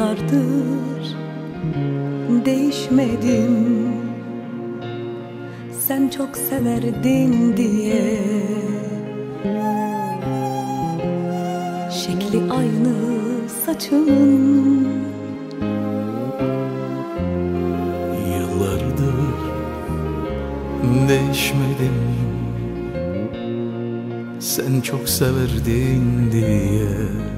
Yıllardır değişmedim, sen çok severdin diye. Şekli aynı saçının. Yıllardır değişmedim, sen çok severdin diye.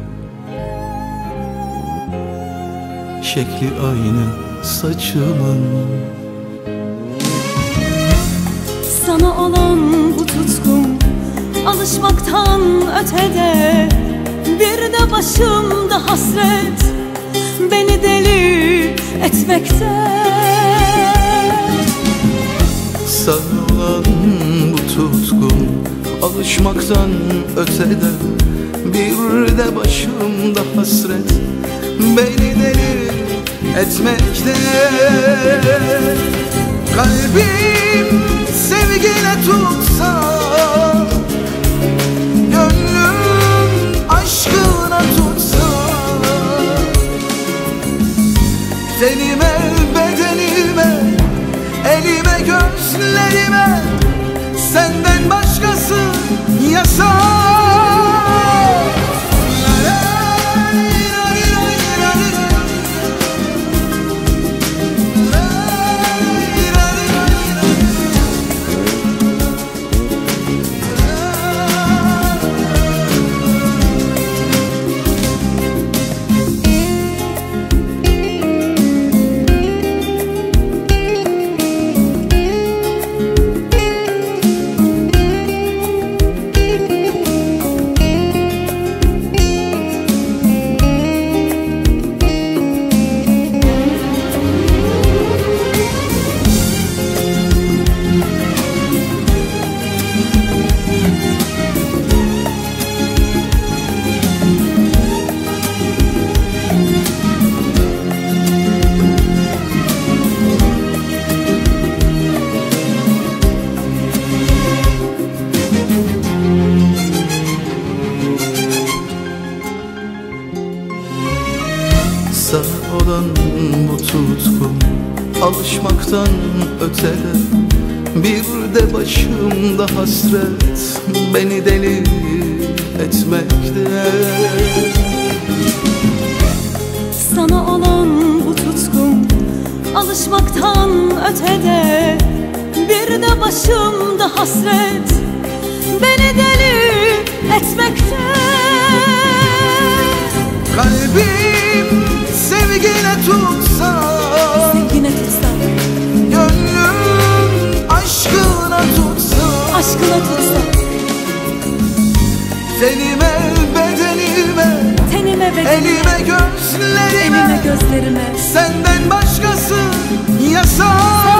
Şekli aynı saçımın. Sana olan bu tutkum alışmaktan ötede, bir de başımda hasret beni deli etmekte. Sana olan bu tutkum alışmaktan ötede, bir de başımda hasret beni deli etmekte. Kalbim sevgine tutsa, gönlüm aşkına tutsa, tenime, bedenime, elime, gözlerime senden başkası yasak. Sana olan bu tutkum alışmaktan ötede, bir de başımda hasret beni deli etmekte. Sana olan bu tutkum alışmaktan ötede, bir de başımda hasret beni deli etmekte. Kalbim sevgine tutsa, gönlüm aşkına tutsa, tenime, bedenime, elime, gözlerime senden başkası yasak.